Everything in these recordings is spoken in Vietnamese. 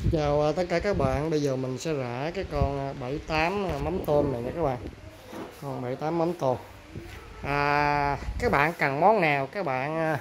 Chào tất cả các bạn, bây giờ mình sẽ rã cái con 78 mắm tôm này nha các bạn. Con 78 mắm tôm. Các bạn cần món nào các bạn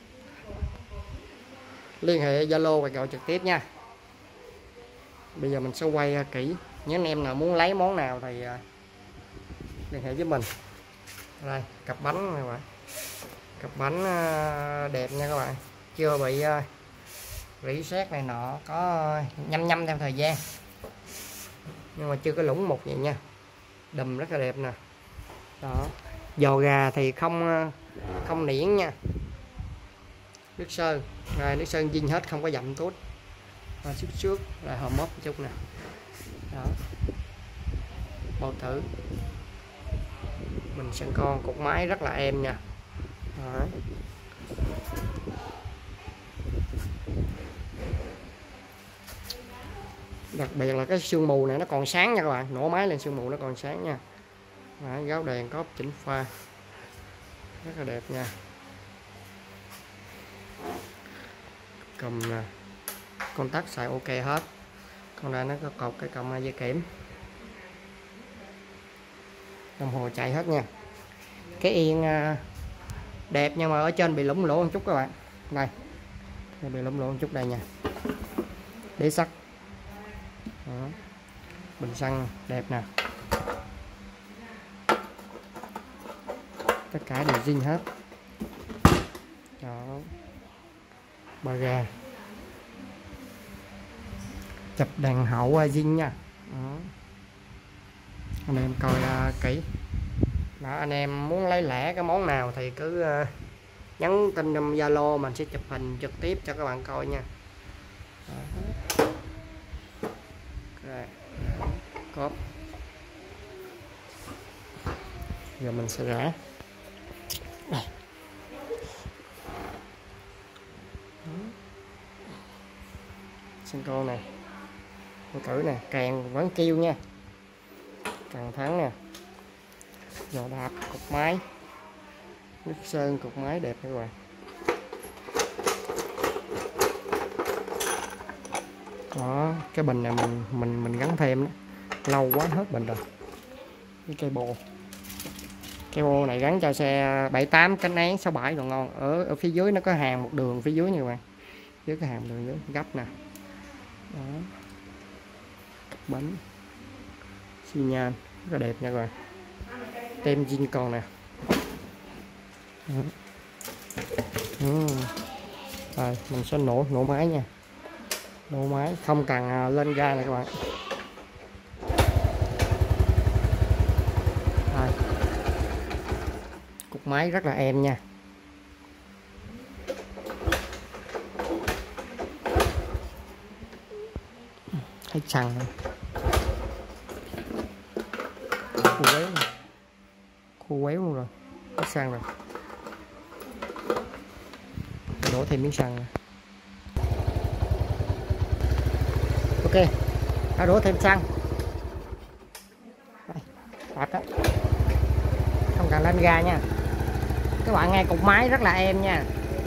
liên hệ Zalo và gọi trực tiếp nha. Bây giờ mình sẽ quay kỹ. Những anh em nào muốn lấy món nào thì liên hệ với mình. Đây, cặp bánh này các bạn. Cặp bánh đẹp nha các bạn. Chưa bị rỉ sét này nọ, có nhăm theo thời gian. Nhưng mà chưa có lủng mục vậy nha. Đùm rất là đẹp nè. Đó. Giò gà thì không niễn nha. Nước sơn. Rồi nước sơn dinh hết, không có dặm tốt. Và trước là hòm mốt một chút nè. Đó. Bầu thử. Mình sân con cục máy rất là êm nha. Đó. Đặc biệt là cái sương mù này nó còn sáng nha các bạn, nổ máy lên sương mù nó còn sáng nha. Đó, gáo đèn có chỉnh pha rất là đẹp nha. Cầm nè, công tắc xài ok hết. Còn đây nó có cột cái còng dây kiểm, đồng hồ chạy hết nha. Cái yên đẹp nhưng mà ở trên bị lủng lỗ một chút các bạn. Đây, bị lủng lỗ một chút đây nha. Đế sắt. Đó. Bình xăng đẹp nè, tất cả đều zin hết. Đó. Ba ga, chụp đèn hậu zin nha. Đó. Anh em coi kỹ. Đó, anh em muốn lấy lẻ cái món nào thì cứ nhắn tin trong Zalo, mình sẽ chụp hình trực tiếp cho các bạn coi nha. Đó. Rồi. Cốp. Giờ mình sẽ rã. Xin cô nè, con cử nè, càng vẫn kêu nha, càng thắng nè. Giò đạp cục máy, nước sơn cục máy đẹp các bạn. Đó, cái bình này mình gắn thêm đó. Lâu quá hết bình rồi. Cái cây bô này gắn cho xe 78 cánh án 67 còn ngon. Ở phía dưới nó có hàng một đường phía dưới nha các bạn, dưới cái hàng đường dưới gấp nè. Đó. Bánh xi nhan rất là đẹp nha các bạn, tem zin còn nè. Rồi mình sẽ nổ máy nha, nổ máy không cần lên ga này các bạn. Rồi. Cục máy rất là êm nha. Hết xăng khô quéo luôn rồi, hết xăng rồi. Đổ thêm miếng xăng này. Ok, đã đổ thêm xăng. Đây, đó. Không cần lên ga nha các bạn, nghe cục máy rất là êm nha.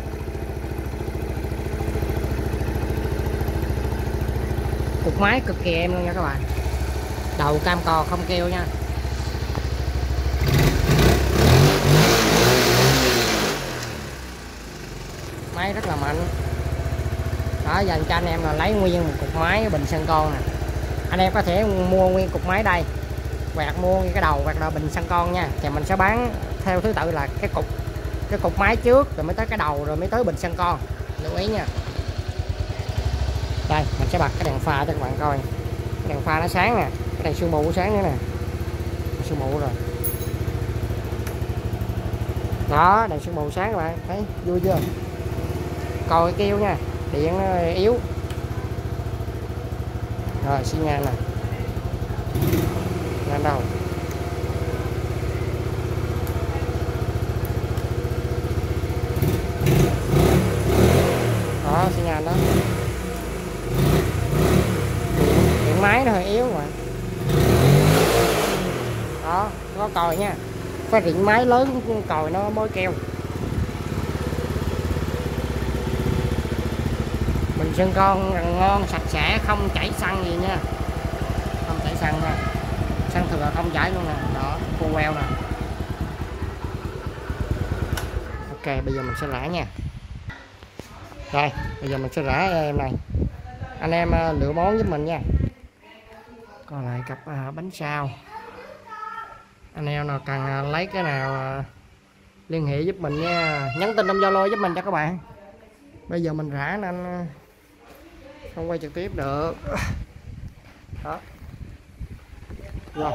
Cục máy cực kỳ êm luôn nha các bạn, đầu cam cò không kêu nha. Máy rất là mạnh. Đó, dành cho anh em là lấy nguyên một cục máy bình xăng con nè. Anh em có thể mua nguyên cục máy đây, hoặc mua cái đầu hoặc là bình xăng con nha. Thì mình sẽ bán theo thứ tự là cái cục máy trước, rồi mới tới cái đầu, rồi mới tới bình xăng con, lưu ý nha. Đây mình sẽ bật cái đèn pha cho các bạn coi. Cái đèn pha nó sáng nè, cái đèn sương mù sáng nữa nè, sương mù rồi. Đó, đèn sương mù sáng các bạn thấy vui chưa, coi kêu nha, điện yếu. Rồi xi nhan nè, nhan đâu. Đó xi nhan đó. Điện máy nó hơi yếu mà. Đó, có còi nha, phải điện máy lớn còi nó mới kêu. Bình Sườn con ngon sạch sẽ không chảy xăng gì nha, không chảy xăng nha, xăng thừa không chảy luôn nè, đó khô queo nè. Ok bây giờ mình sẽ rã nha. Đây bây giờ mình sẽ rã em này, anh em lựa món giúp mình nha. Còn lại cặp bánh sao, anh em nào cần lấy cái nào liên hệ giúp mình nha, nhắn tin trong Zalo giúp mình cho các bạn. Bây giờ mình rã nên không quay trực tiếp được đó. Rồi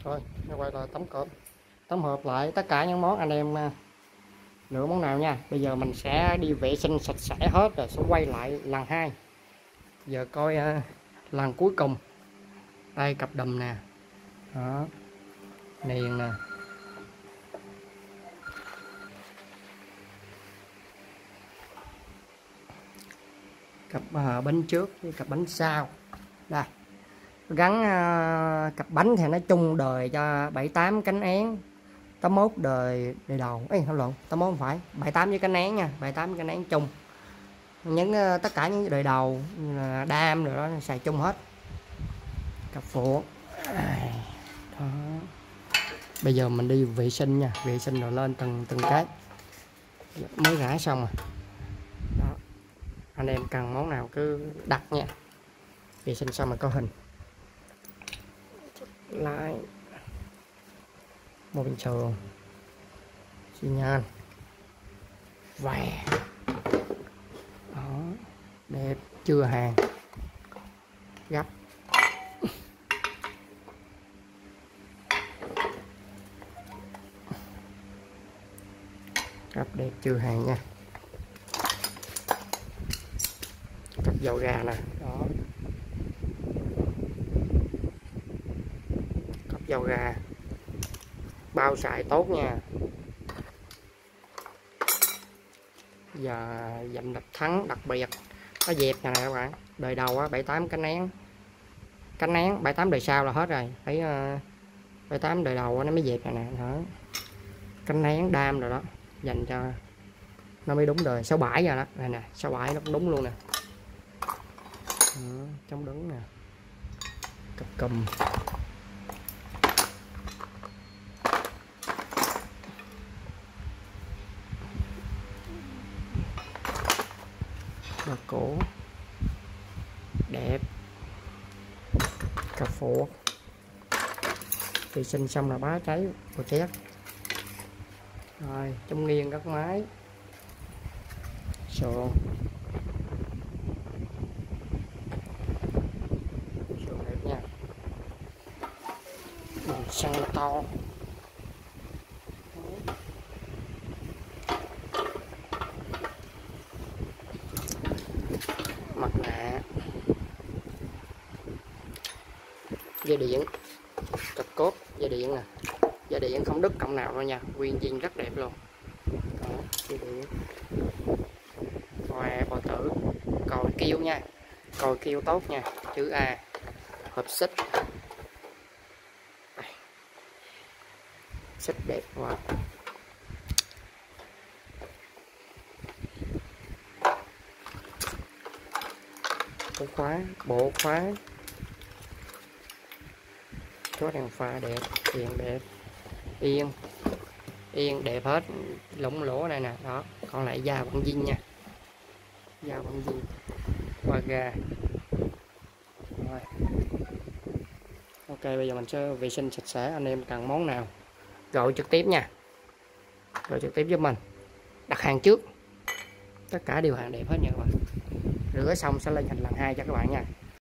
Rồi quay lại tóm hợp lại tất cả những món anh em nửa món nào nha. Bây giờ mình sẽ đi vệ sinh sạch sẽ hết rồi sẽ quay lại lần 2. Giờ coi lần cuối cùng. Đây cặp đùm nè, đó, niền nè, cặp bánh trước với cặp bánh sau. Đây gắn cặp bánh thì nói chung đời cho 78 cánh én, 81 đời đầu ấy không lộn, 81 không phải, 78 với cánh én nha, 78 cánh én chung. Những tất cả những đời đầu như là đam rồi đó xài chung hết. Cặp phụ đó. Bây giờ mình đi vệ sinh nha, vệ sinh rồi lên từng cái. Mới rã xong rồi đó. Anh em cần món nào cứ đặt nha. Vệ sinh xong rồi có hình lại một bình thường xi nhan vàng đó, đẹp chưa hàng gấp. Gấp đẹp chưa hàng nha. Cặp dầu gà nè, đó, cặp dầu gà bao xài tốt nha. Giờ dặm đập thắng đặc biệt có dẹp nè các bạn, đời đầu á 78 cánh én, 78 đời sau là hết rồi, thấy 78 đời đầu nó mới dẹp nè đó. Cánh én đam rồi đó, dành cho nó mới đúng đời. 67 rồi đó, này nè 67 nó cũng đúng luôn nè. Chống đứng nè, cặp cùm, và cổ đẹp, cặp phụ vệ sinh xong là bá cháy một chét. Rồi trong nghiêng các máy sườn đẹp nha, mình xăng to. Mặt nạ, dây điện, cặp cốt dây điện nè, dây điện không đứt cộng nào đâu nha, nguyên zin rất đẹp luôn. Đó, dây điện, khoe bò tử, còi kêu nha, còi kêu tốt nha, chữ A, hộp xích, xích đẹp quá. Bộ khóa, chốt đèn pha đẹp, đèn đẹp, yên đẹp hết, lủng lỗ này nè, đó, còn lại da vẫn zin nha, da vẫn zin, qua ga. Rồi. Ok, bây giờ mình sẽ vệ sinh sạch sẽ. Anh em cần món nào gọi trực tiếp nha, gọi trực tiếp giúp mình, đặt hàng trước, tất cả đều hàng đẹp hết nha các bạn. Rửa xong sẽ lên hình lần 2 cho các bạn nha.